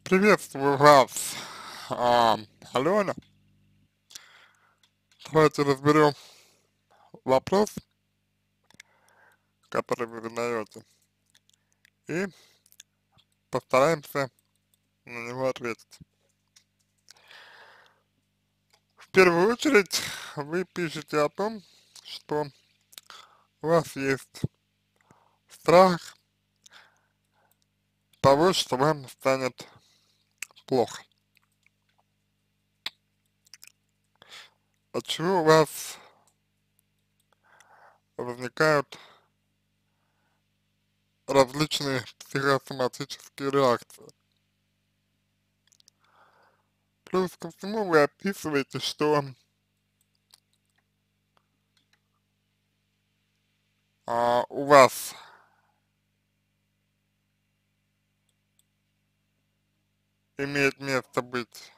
Приветствую вас, Алена. Давайте разберем вопрос, который вы задаете, и постараемся на него ответить. В первую очередь, вы пишете о том, что у вас есть страх того, что вам станет плохо. Отчего у вас возникают различные психосоматические реакции. Плюс ко всему вы описываете, что у вас имеет место быть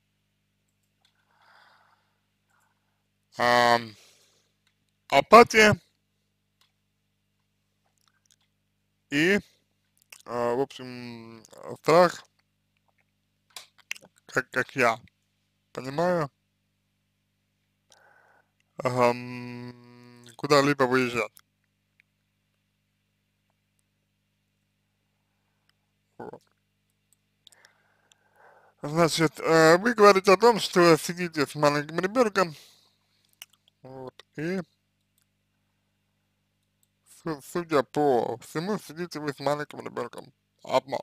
а, апатия и, в общем, страх, как я понимаю, куда-либо выезжать. Вот. Значит, вы говорите о том, что сидите с маленьким ребенком, вот, и судя по всему, сидите вы с маленьким ребенком одна,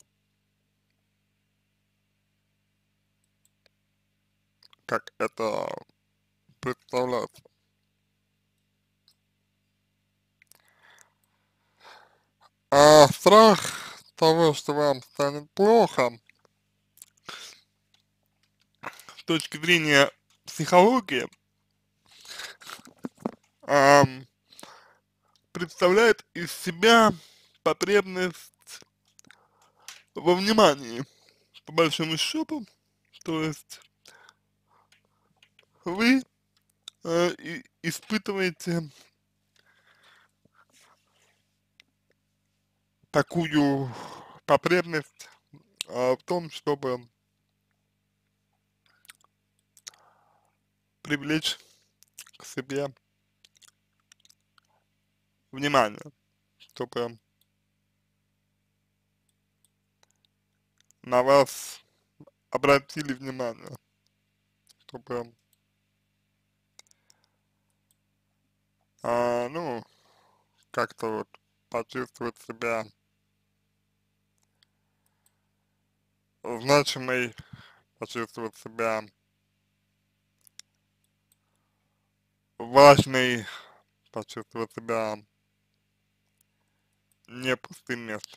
как это представляется. А страх того, что вам станет плохо, с точки зрения психологии, ам, представляет из себя потребность во внимании, по большому счету. То есть вы испытываете такую потребность в том, чтобы привлечь к себе внимание, чтобы на вас обратили внимание, чтобы, ну, как-то вот почувствовать себя значимой, почувствовать себя важной, почувствовать себя не пустым местом.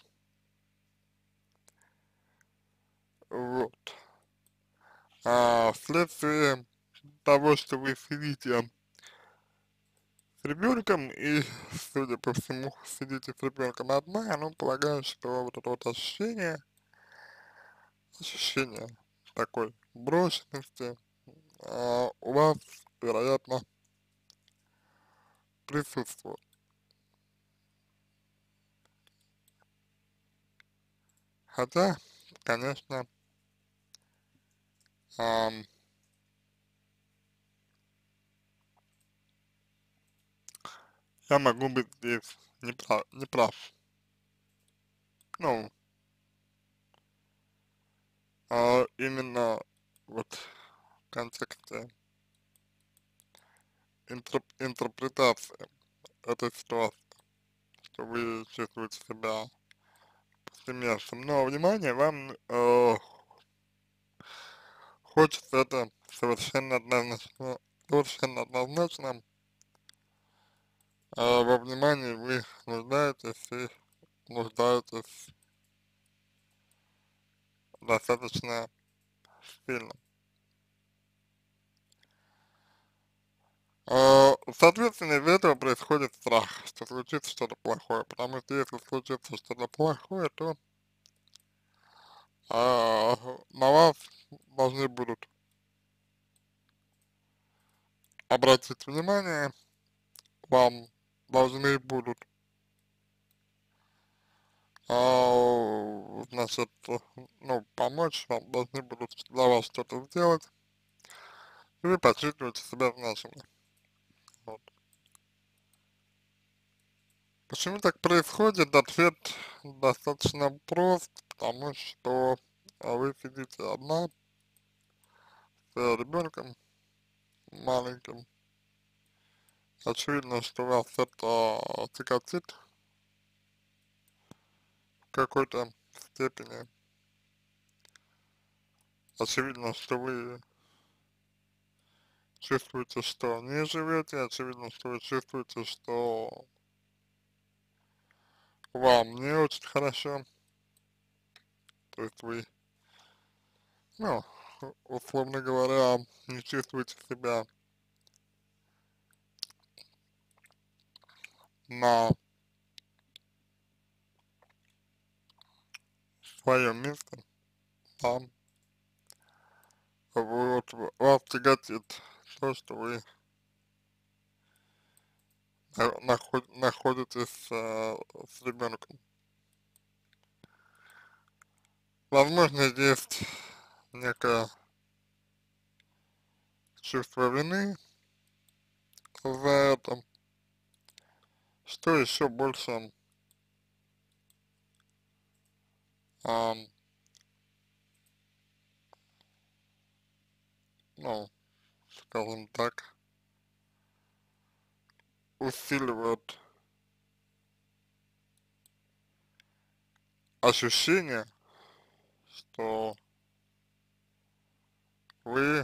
Вот. Вследствие того, что вы сидите с ребенком и, судя по всему, сидите с ребенком одна, ну, полагаю, что вот это вот ощущение такой брошенности у вас, вероятно, присутствует. Хотя, конечно, ам, я могу быть здесь не прав. Ну, именно вот в контексте интерпретации этой ситуации, что вы чувствуете себя повсеместным. Но, внимание, вам хочется это совершенно однозначно, во внимании вы нуждаетесь и нуждаетесь достаточно сильно. Соответственно, из-за этого происходит страх, что случится что-то плохое, потому что если случится что-то плохое, то на вас должны будут обратить внимание, вам должны будут значит, ну, помочь вам, должны будут для вас что-то сделать, и вы почувствуете себя значимым. Вот. Почему так происходит? Ответ достаточно прост, потому что вы сидите одна с ребенком маленьким. Очевидно, что вас это тяготит в какой-то степени. Очевидно, что вы чувствуете, что не живете, очевидно, что вы чувствуете, что вам не очень хорошо, то есть вы, ну, условно говоря, не чувствуете себя на своем месте, да, вот, вас тяготит то, что вы находитесь с ребенком. Возможно, есть некое чувство вины за это, что еще больше, ам, ну, скажем так, усиливает ощущение, что вы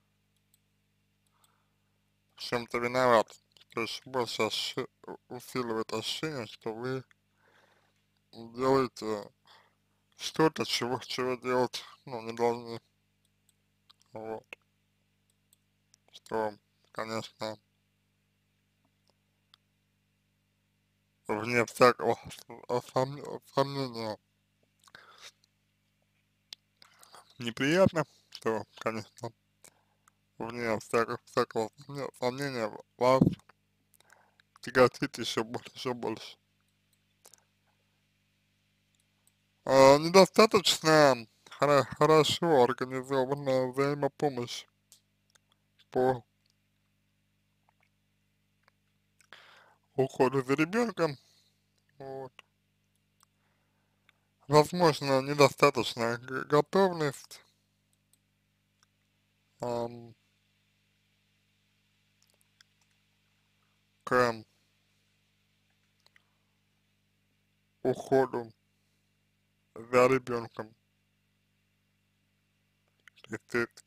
в чем-то виноваты. То есть больше усиливает ощущение, что вы делаете что-то, чего делать, ну, не должны. Вот. Что, конечно, вне всякого сомнения неприятно, что, конечно, вне всякого сомнения вас тяготит еще больше. Недостаточно хорошо организованная взаимопомощь по уходу за ребенком, вот. Возможно, недостаточная готовность ам, к уходу за ребенком. То есть это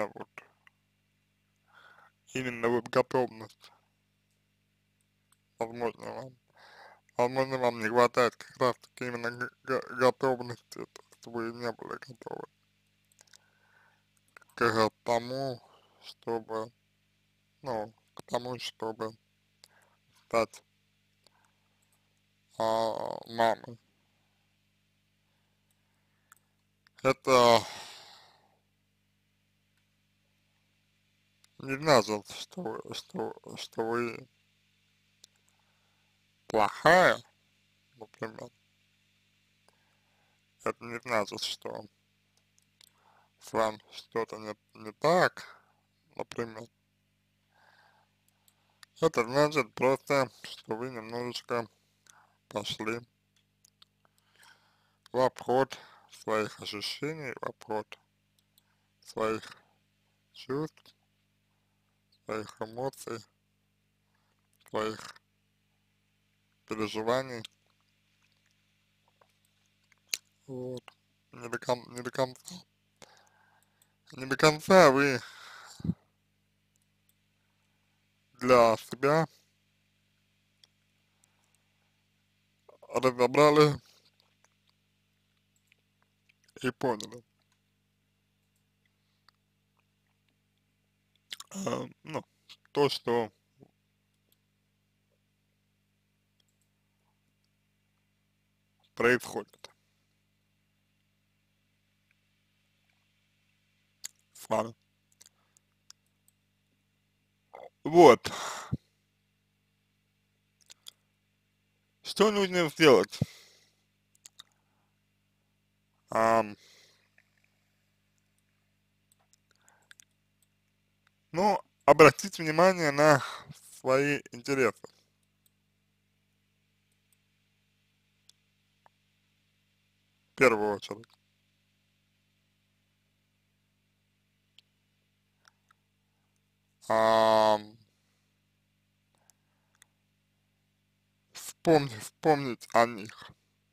именно вот готовность, возможно, возможно, вам не хватает как раз таки именно готовности, то есть вы не были готовы к тому, чтобы, ну, к тому, чтобы стать мамой. Это не значит, что вы плохая, например. Это не значит, что с вами что-то не так, например. Это значит просто, что вы немножечко пошли в обход своих ощущений, в обход своих чувств, своих эмоций, своих переживаний. Вот. Не до конца. Не до конца вы для себя разобрали и поняли, ну, то, что происходит с вами. Вот. Что нужно сделать? Ам, ну, обратить внимание на свои интересы, в первую очередь. Ам, вспомнить о них,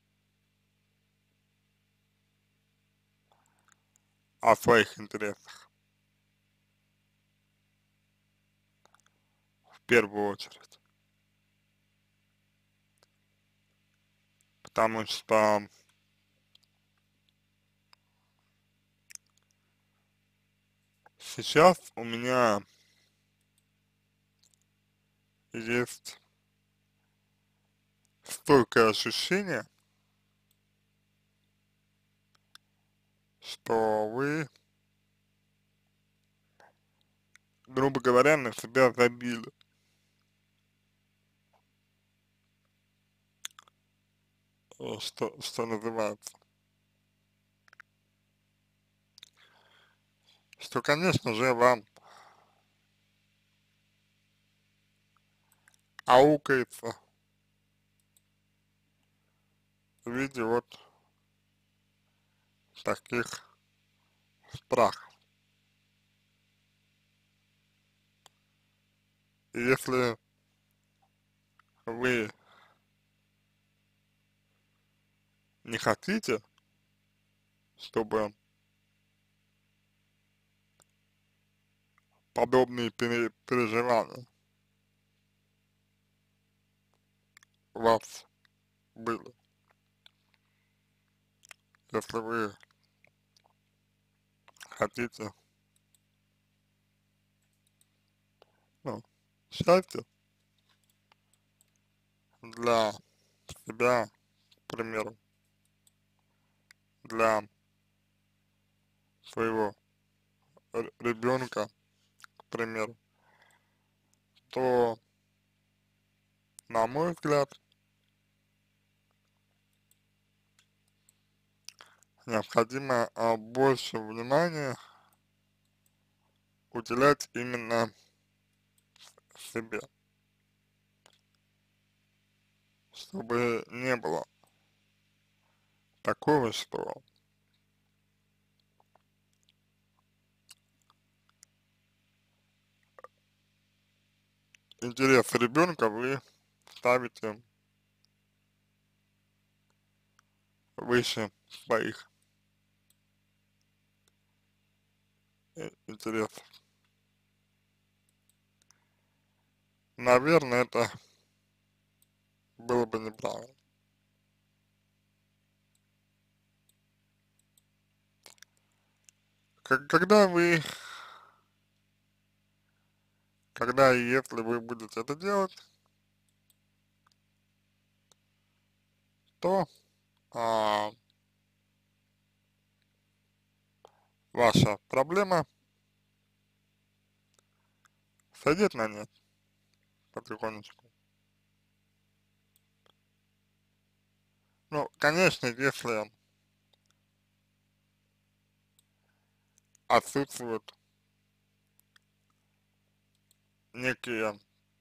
о своих интересах, в первую очередь. Потому что сейчас у меня есть стойкое ощущение, что вы, грубо говоря, на себя забили, что называется. Что, конечно же, вам аукается в виде вот таких страхов. И если вы не хотите, чтобы подобные переживания у вас были, если вы хотите, ну, счастья для себя, к примеру, для своего ребенка, к примеру, то, на мой взгляд, необходимо больше внимания уделять именно себе, чтобы не было такого, что интересы ребенка вы ставите выше своих интересов. Наверное, это было бы неправильно. Когда вы, когда и если вы будете это делать, то а, ваша проблема сойдет на нет потихонечку. Ну, конечно, если отсутствуют некие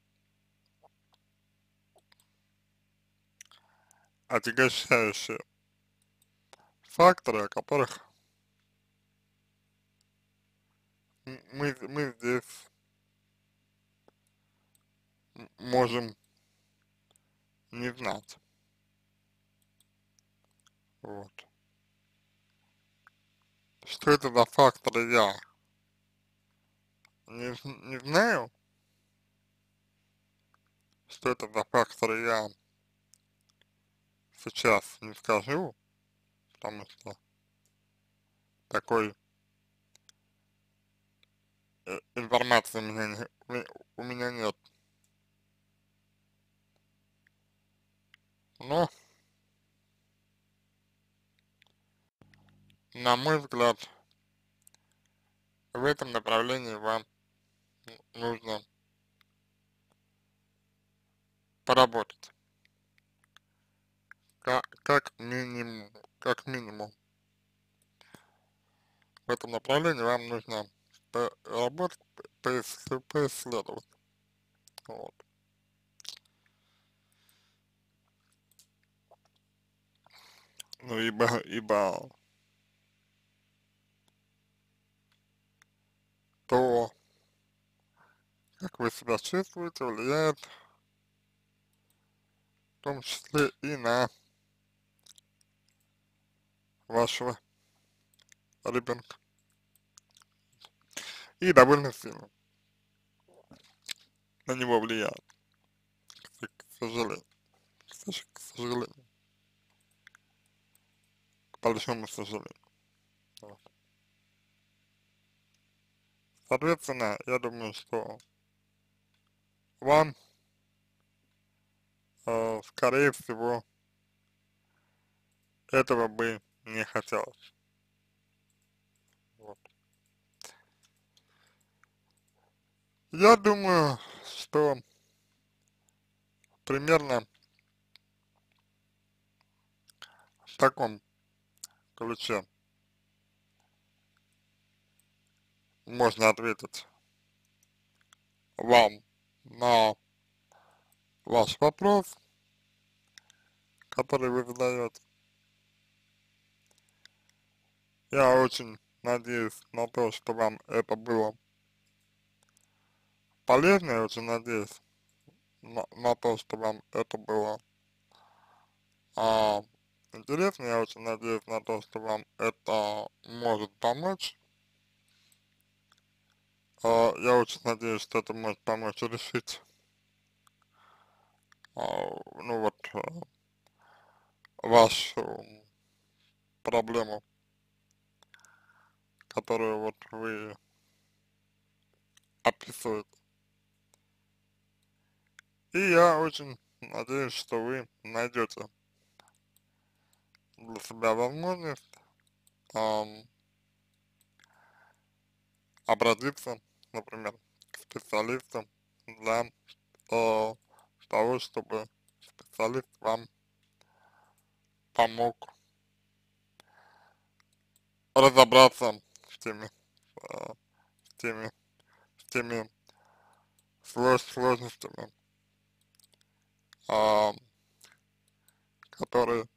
отягощающие факторы, о которых мы здесь можем не знать. Вот. Что это за факторы, я не знаю, что это за факторы, я сейчас не скажу, потому что такой информации у меня нет. Но, на мой взгляд, в этом направлении вам нужно поработать. Как минимум, как минимум. в этом направлении вам нужно работать, поисследовать. Вот. Ну, ибо то, как вы себя чувствуете, влияет в том числе и на вашего ребенка. И довольно сильно на него влияет, к сожалению, к сожалению, к большому сожалению. Вот. Соответственно, я думаю, что вам, скорее всего, этого бы не хотелось. Вот. Я думаю, что примерно в таком ключе можно ответить вам на ваш вопрос, который вы задаете. Я очень надеюсь на то, что вам это было полезно, я очень надеюсь на то, что вам это было а, интересно, я очень надеюсь на то, что вам это может помочь. Я очень надеюсь, что это может помочь решить, ну вот, вашу проблему, которую вот вы описываете. И я очень надеюсь, что вы найдете для себя возможность ам, обратиться, например, к специалисту для того, чтобы специалист вам помог разобраться с теми, с теми, с теми сложностями, а, которые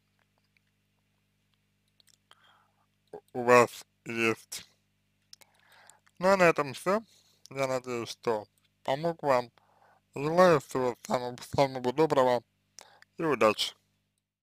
у вас есть. Ну а на этом все. Я надеюсь, что помог вам. Желаю всего самого доброго и удачи.